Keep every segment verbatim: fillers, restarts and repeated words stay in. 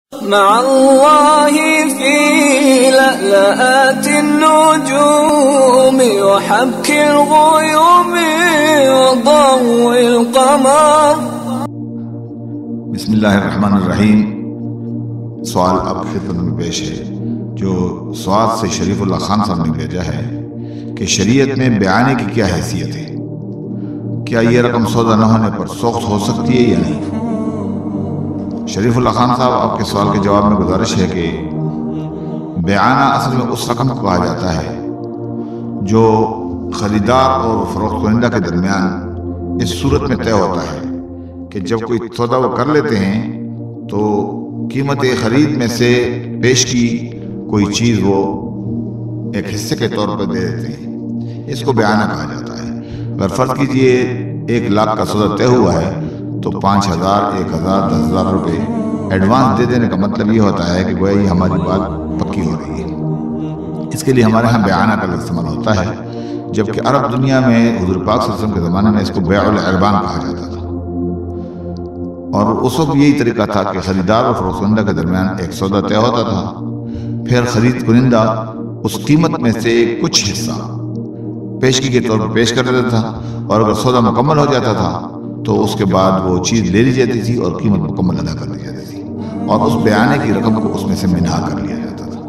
مع الله في لألآت النجوم وحبك الغيوم وضوء القمر. بسم اللہ الرحمن الرحیم. سوال اب خدمت میں پیش ہے جو سواد سے شریف اللہ خان صاحب نے بھیجا ہے کہ شریعت میں بیانے کی کیا حیثیت ہے؟ کیا یہ رقم سودا نہ ہونے پر سوخت ہو سکتی ہے یا نہیں؟ شریف اللہ خان صاحب، آپ کے سوال کے جواب میں گزارش ہے کہ بیعانہ اصل میں اس رقم کو کہا جاتا ہے جو خریدار اور فروخت کنندہ کے درمیان اس صورت میں طے ہوتا ہے کہ جب کوئی سودا وہ کر لیتے ہیں تو قیمت خرید میں سے پیش کی کوئی چیز وہ ایک حصے کے طور پر دے دیتے ہیں. اس کو بیعانہ کہا جاتا ہے. اگر فرض کیجئے ایک لاکھ کا سودا طے ہوا ہے تو پانچ ہزار ایک ہزار دس ہزار روپے ایڈوانس دے دینے کا مطلب یہ ہوتا ہے کہ گویا یہ ہماری بات پکی ہو رہی ہے. اس کے لیے ہمارے ہاں بیعانہ کا استعمال ہوتا ہے، جبکہ عرب دنیا میں حضور پاک صلی اللہ علیہ وسلم کے زمانے میں اس کو بیع العربان کہا جاتا تھا. اور اس وقت یہی طریقہ تھا کہ خریدار اور فروخت کنندہ کے درمیان ایک سودا طے ہوتا تھا، پھر خرید کنندہ اس قیمت میں سے کچھ حصہ پیشگی کے طور پر پیش کر دیتا تھا، اور اگر سودا مکمل ہو جاتا تھا تو اس کے بعد وہ چیز لے لی جاتی تھی اور قیمت مکمل ادا کر لی جاتی تھی، اور اس بیعانے کی رقم کو اس میں سے منہا کر لیا جاتا تھا.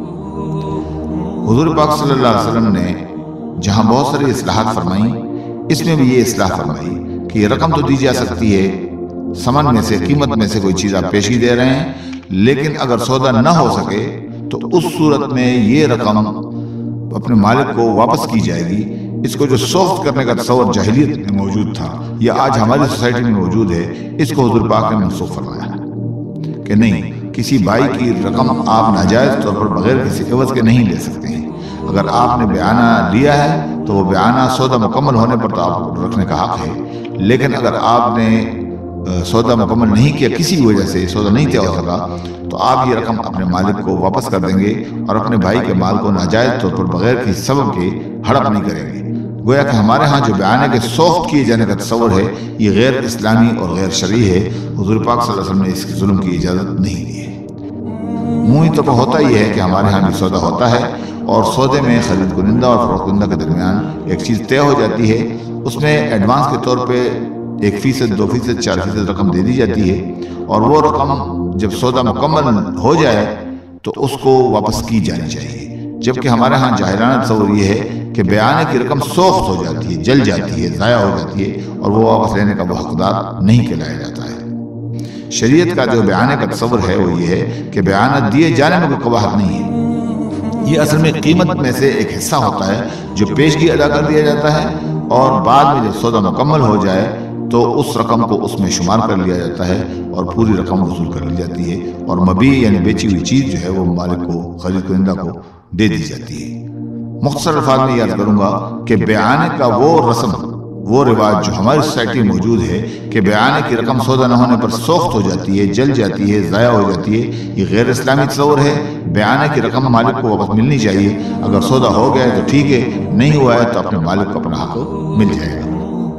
حضور پاک صلی اللہ علیہ وسلم نے جہاں بہت ساری اصلاحات فرمائیں، اس میں بھی یہ اصلاح فرمائی کہ یہ رقم تو دی جا سکتی ہے، ثمن میں سے قیمت میں سے کوئی چیز آپ پیشگی دے رہے ہیں، لیکن اگر سودا نہ ہو سکے تو اس صورت میں یہ رقم اپنے مالک کو واپس کی جائے گی. اس کو جو سوخت کرنے کا تصور جاہلیت میں موجود تھا یا آج ہماری سوسائٹی میں موجود ہے، اس کو حضور پاک نے منسوخ فرمایا کہ نہیں، کسی بھائی کی رقم آپ ناجائز طور پر بغیر کسی عوض کے نہیں لے سکتے ہیں. اگر آپ نے بیعانہ لیا ہے تو وہ بیعانہ سودا مکمل ہونے پر تو آپ رکھنے کا حق ہے، لیکن اگر آپ نے سودا مکمل نہیں کیا، کسی وجہ سے سودا نہیں طے ہو سکا، تو آپ یہ رقم اپنے مالک کو واپس کر دیں گے اور اپنے بھائی کے مال کو ناجائز طور پر بغیر کسی سبب کے ہڑپ نہیں کریں گے. گویا کہ ہمارے ہاں جو بیعانے کے سوخت کیے جانے کا تصور ہے یہ غیر اسلامی اور غیر شرعی ہے. حضور پاک صلی اللہ علیہ وسلم نے اس ظلم کی اجازت نہیں دی ہے. موئی تو ہوتا ہی ہے کہ ہمارے ہاں بھی سودا ہوتا ہے، اور سودے میں خرید کنندہ اور فروخت کنندہ کے درمیان ایک چیز طے ہو جاتی ہے، اس میں ایڈوانس کے طور پہ ایک فیصد دو فیصد چار فیصد رقم دے دی جاتی ہے، اور وہ رقم جب سودا مکمل ہو جائے تو اس کو واپس کی جانی چاہیے. جبکہ ہمارے ہاں جاہلانہ تصور یہ ہے کہ بیعانے کی رقم سوخت ہو جاتی ہے، جل جاتی ہے، ضائع ہو جاتی ہے، اور وہ واپس لینے کا وہ حقدار نہیں کہلایا جاتا ہے. شریعت کا جو بیعانے کا تصور ہے وہ یہ ہے کہ بیعانہ دیے جانے میں کوئی قباحت نہیں ہے. یہ اصل میں قیمت میں سے ایک حصہ ہوتا ہے جو پیشگی ادا کر دیا جاتا ہے، اور بعد میں جب سودا مکمل ہو جائے تو اس رقم کو اس میں شمار کر لیا جاتا ہے اور پوری رقم وصول کر لی جاتی ہے، اور مبیع یعنی بیچی ہوئی چیز جو ہے وہ مالک کو، خرید کنندہ کو دے دی جاتی ہے. مختصر الفاظ میں یاد کروں گا کہ بیعانے کا وہ رسم، وہ رواج جو ہماری سوسائٹی میں موجود ہے کہ بیعانے کی رقم سودا نہ ہونے پر سوخت ہو جاتی ہے، جل جاتی ہے، ضائع ہو جاتی ہے، یہ غیر اسلامی تصور ہے. بیعانے کی رقم مالک کو واپس ملنی چاہیے. اگر سودا ہو گیا ہے تو ٹھیک ہے، نہیں ہوا ہے تو اپنے مالک کو اپنا حق مل جائے گا.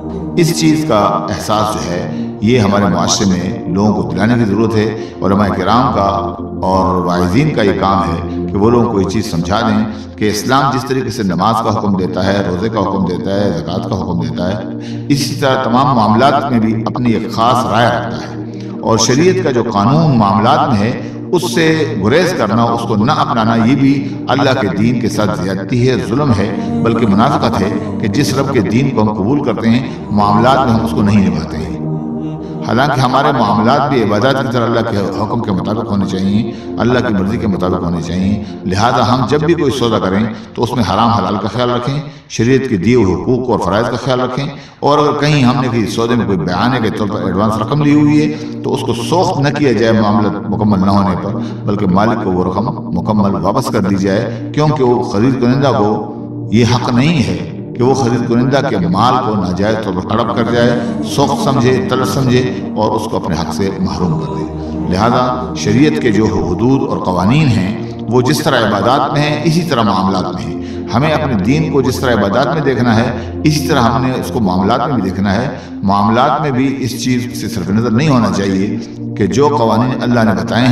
اس چیز کا احساس جو ہے یہ ہمارے معاشرے میں لوگوں کو دلانے کی ضرورت ہے. علماء کرام کا اور واعظین کا یہ کام ہے کہ وہ لوگوں کو یہ چیز سمجھا دیں کہ اسلام جس طریقے سے نماز کا حکم دیتا ہے، روزے کا حکم دیتا ہے، زکوٰۃ کا حکم دیتا ہے، اسی طرح تمام معاملات میں بھی اپنی ایک خاص رائے رکھتا ہے. اور شریعت کا جو قانون معاملات میں ہے اس سے گریز کرنا، اس کو نہ اپنانا، یہ بھی اللہ کے دین کے ساتھ زیادتی ہے، ظلم ہے، بلکہ منافقت ہے کہ جس رب کے دین کو ہم قبول کرتے ہیں معاملات میں ہم اس کو نہیں نبھاتے ہیں. حالانکہ ہمارے معاملات بھی عبادات کی طرح اللہ کے حکم کے مطابق ہونے چاہیے، اللہ کی مرضی کے مطابق ہونے چاہیے. لہذا ہم جب بھی کوئی سودا کریں تو اس میں حرام حلال کا خیال رکھیں، شریعت کے دیے ہوئے حقوق اور فرائض کا خیال رکھیں، اور اگر کہیں ہم نے کسی سودے میں کوئی بیعانے کے طور پر ایڈوانس رقم لی ہوئی ہے تو اس کو سوخت نہ کیا جائے معاملہ مکمل نہ ہونے پر، بلکہ مالک کو وہ رقم مکمل واپس کر دی جائے، کیونکہ وہ خرید کنندہ کو یہ حق نہیں ہے کہ وہ خرید کنندہ کے مال کو ناجائز طور پر ہڑپ کر جائے، سوخت سمجھے، طلب سمجھے اور اس کو اپنے حق سے محروم کر دے. لہذا شریعت کے جو حدود اور قوانین ہیں وہ جس طرح عبادات میں ہیں اسی طرح معاملات میں ہیں. ہمیں اپنے دین کو جس طرح عبادات میں دیکھنا ہے اسی طرح ہم نے اس کو معاملات میں بھی دیکھنا ہے. معاملات میں بھی اس چیز سے صرف نظر نہیں ہونا چاہیے کہ جو قوانین اللہ نے بتائے ہیں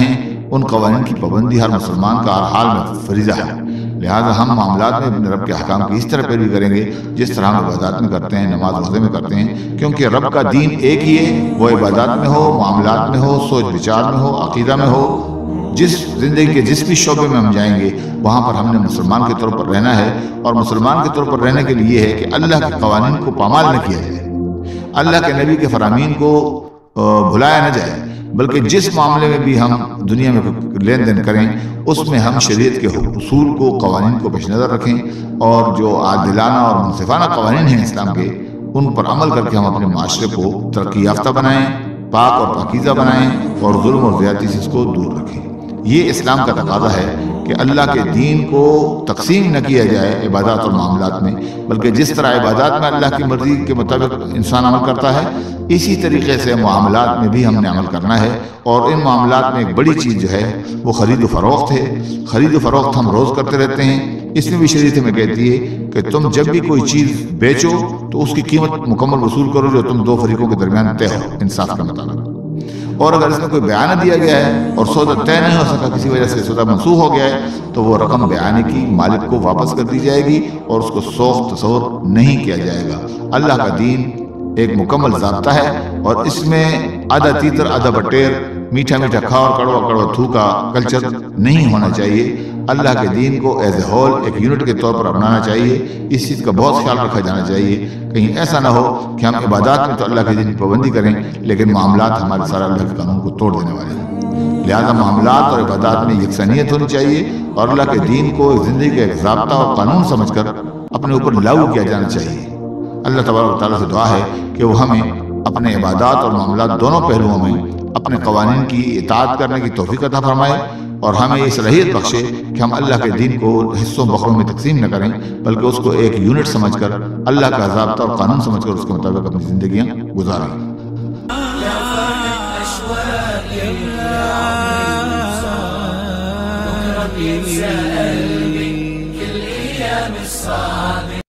ان قوانین کی پابندی ہر مسلمان کا ہر حال میں فریضہ ہے۔ لہٰذا ہم معاملات میں اپنے رب کے احکام کی اس طرح پیروی کریں گے جس طرح ہم عبادات میں کرتے ہیں، نماز روزے میں کرتے ہیں، کیونکہ رب کا دین ایک ہی ہے، وہ عبادات میں ہو، معاملات میں ہو، سوچ بچار میں ہو، عقیدہ میں ہو، جس زندگی کے جس بھی شعبے میں ہم جائیں گے وہاں پر ہم نے مسلمان کے طور پر رہنا ہے، اور مسلمان کے طور پر رہنے کے لیے ہے کہ اللہ کے قوانین کو پامال نہ کیا جائے، اللہ کے نبی کے فرامین کو بھلایا نہ جائے، بلکہ جس معاملے میں بھی ہم دنیا میں لین دین کریں اس میں ہم شریعت کے اصول کو، قوانین کو پیش نظر رکھیں، اور جو عادلانہ اور منصفانہ قوانین ہیں اسلام کے ان پر عمل کر کے ہم اپنے معاشرے کو ترقی یافتہ بنائیں، پاک اور پاکیزہ بنائیں، اور ظلم اور زیادتی سے اس کو دور رکھیں۔ یہ اسلام کا تقاضا ہے کہ اللہ کے دین کو تقسیم نہ کیا جائے عبادات اور معاملات میں، بلکہ جس طرح عبادات میں اللہ کی مرضی کے مطابق انسان عمل کرتا ہے اسی طریقے سے معاملات میں بھی ہم نے عمل کرنا ہے۔ اور ان معاملات میں ایک بڑی چیز جو ہے وہ خرید و فروخت ہے۔ خرید و فروخت ہم روز کرتے رہتے ہیں، اس میں بھی شریعت میں کہتی ہے کہ تم جب بھی کوئی چیز بیچو تو اس کی قیمت مکمل وصول کرو جو تم دو فریقوں کے درمیان طے ہو انصاف کے مطابق، اور اگر اس میں کوئی بیانہ دیا گیا ہے اور سودا طے نہیں ہو سکا، کسی وجہ سے سودا منسوخ ہو گیا ہے، تو وہ رقم بیانے کی مالک کو واپس کر دی جائے گی اور اس کو سوخت تصور نہیں کیا جائے گا۔ اللہ کا دین ایک مکمل ضابطہ ہے، اور اس میں آدھا تیتر آدھا بٹیر، میٹھا میٹھا کھا اور کڑوا کڑوا تھو کا کلچر نہیں ہونا چاہیے۔ اللہ کے دین کو ایز اے ہول ایک یونٹ کے طور پر اپنانا چاہیے، اس چیز کا بہت خیال رکھا جانا چاہیے، کہیں ایسا نہ ہو کہ ہم عبادات میں تو اللہ کے دین کی پابندی کریں لیکن معاملات ہمارے سارا اللہ کے قانون کو توڑ دینے والے ہیں۔ لہذا معاملات اور عبادات میں یکسانیت ہونی چاہیے، اور اللہ کے دین کو زندگی کا ایک ضابطہ اور قانون سمجھ کر اپنے اوپر لاگو کیا جانا چاہیے۔ اللہ تبارک و تعالیٰ سے دعا ہے کہ وہ ہمیں اپنے عبادات اور معاملات دونوں پہلوؤں میں اپنے قوانین کی اطاعت کرنے کی توفیق عطا فرمائے، اور ہمیں یہ صلاحیت بخشے کہ ہم اللہ کے دین کو حصوں بخروں میں تقسیم نہ کریں بلکہ اس کو ایک یونٹ سمجھ کر، اللہ کا ضابطہ اور قانون سمجھ کر اس کے مطابق اپنی زندگیاں گزاریں۔